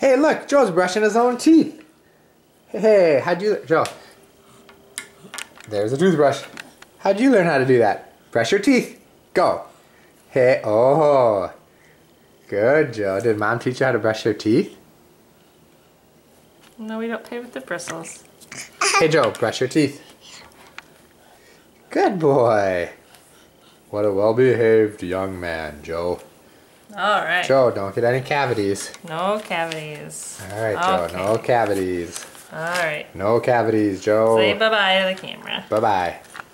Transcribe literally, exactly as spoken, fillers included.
Hey, look, Joe's brushing his own teeth. Hey, how'd you, Joe? There's a toothbrush. How'd you learn how to do that? Brush your teeth. Go. Hey, oh. Good, Joe. Did Mom teach you how to brush your teeth? No, we don't play with the bristles. Hey, Joe, brush your teeth. Good boy. What a well-behaved young man, Joe. All right. Joe, don't get any cavities. No cavities. All right, Joe, Okay. no cavities. All right. No cavities, Joe. Say bye-bye to the camera. Bye-bye.